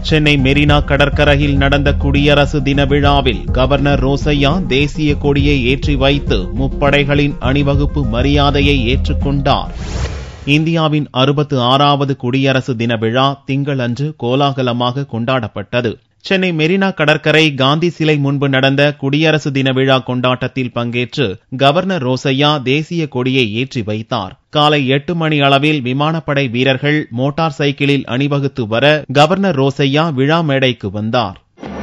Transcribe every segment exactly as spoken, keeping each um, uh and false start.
சென்னை மெரினா கடற்கரையில் நடந்த குடியரசு தின விழாவில் கவர்னர் ரோசையா தேசிய கொடியை ஏற்றி வைத்து முப்படைகளின் அணிவகுப்பு மரியாதையை ஏற்றுக்கொண்டார். இந்தியாவின் அறுபத்து ஆறாவது குடியரசு தின விழா திங்களன்று கோலாகலமாக கொண்டாடப்பட்டது. சென்னை மெரினா கடற்கரை காந்தி சிலை முன்பு நடந்த குடியரசு தின விழா கொண்டாட்டத்தில் பங்கேற்று கவர்னர் ரோசையா தேசிய கொடியை ஏற்றி வைத்தார். காலை எட்டு மணி அளவில் விமானப்படை வீரர்கள் மோட்டார் சைக்கிளில் அணிவகுத்து வர கவர்னர் ரோசையா விழா மேடைக்கு வந்தார்.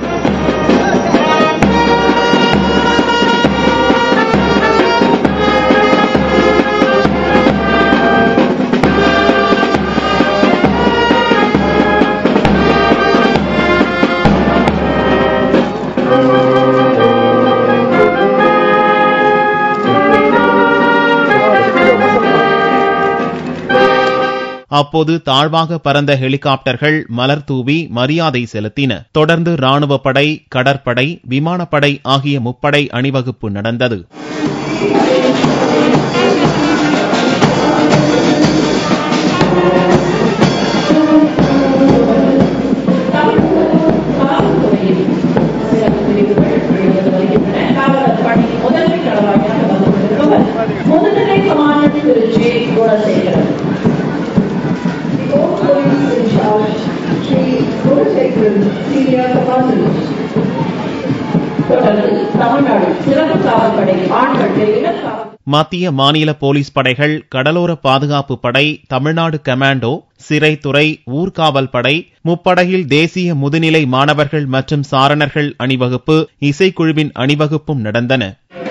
அப்போது தாழ்வாக பறந்த ஹெலிகாப்டர்கள் மலர் தூவி மரியாதை செலுத்தின. தொடர்ந்து ராணுவ படை, கடற்படை, விமானப்படை ஆகிய முப்படை அணிவகுப்பு நடந்தது. மத்திய மாநில போலீஸ் படைகள், கடலோர பாதுகாப்பு படை, தமிழ்நாடு கமாண்டோ, சிறைத்துறை, ஊர்காவல் படை, முப்படையில் தேசிய முதுநிலை மாணவர்கள் மற்றும் சாரணர்கள் அணிவகுப்பு, இசைக்குழுவின் அணிவகுப்பும் நடந்தன.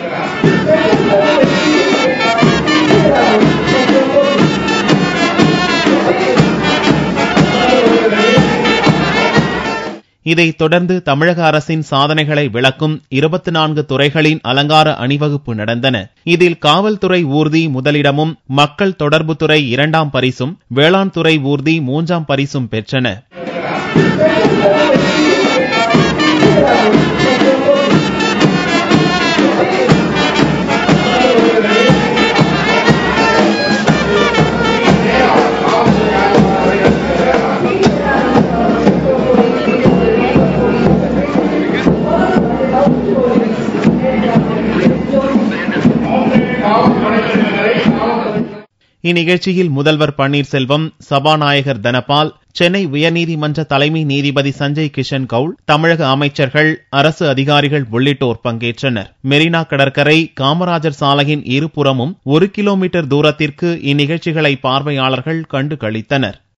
இதைத் தொடர்ந்து தமிழக அரசின் சாதனைகளை விளக்கும் இருபத்தி நான்கு துறைகளின் அலங்கார அணிவகுப்பு நடந்தன. இதில் காவல்துறை ஊர்தி முதலிடமும், மக்கள் தொடர்புத்துறை இரண்டாம் பரிசும், வேளாண் துறை ஊர்தி மூன்றாம் பரிசும் பெற்றன. இந்நிகழ்ச்சியில் முதல்வர் பன்னீர்செல்வம், சபாநாயகர் தனபால், சென்னை உயர்நீதிமன்ற தலைமை நீதிபதி சஞ்சய் கிஷன் கவுல், தமிழக அமைச்சர்கள், அரசு அதிகாரிகள் உள்ளிட்டோர் பங்கேற்றனர். மெரினா கடற்கரை, காமராஜர் சாலையின் இருபுறமும் ஒரு கிலோமீட்டர் தூரத்திற்கு இந்நிகழ்ச்சிகளை பார்வையாளர்கள் கண்டு களித்தனர்.